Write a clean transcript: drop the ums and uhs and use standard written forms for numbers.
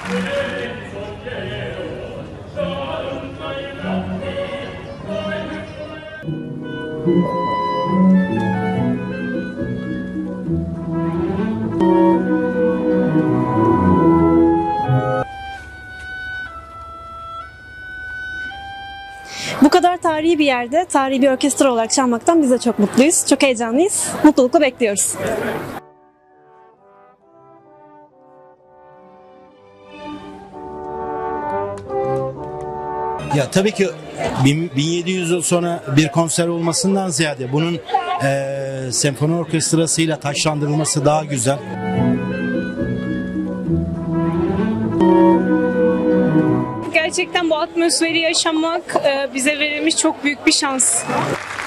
Bu kadar tarihi bir yerde tarihi bir orkestra olarak çalmaktan biz de çok mutluyuz. Çok heyecanlıyız. Mutlulukla bekliyoruz. Ya tabii ki 1700 yıl sonra bir konser olmasından ziyade bunun senfoni orkestrasıyla taşlandırılması daha güzel. Gerçekten bu atmosferi yaşamak bize verilmiş çok büyük bir şans.